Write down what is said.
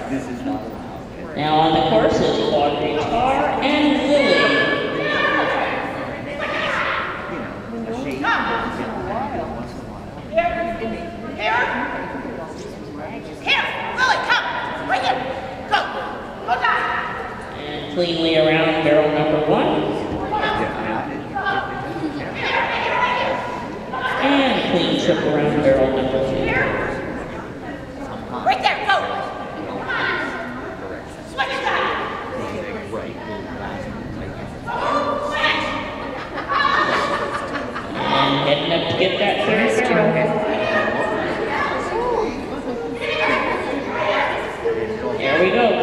Now on the course is Reutell-Tarr and Lily. Here, Lily, come! Right here! Go! Go down! And cleanly around barrel number 1. And clean trip around barrel number 2. Right there, go! Switch that! And heading up to get that third barrel. There we go.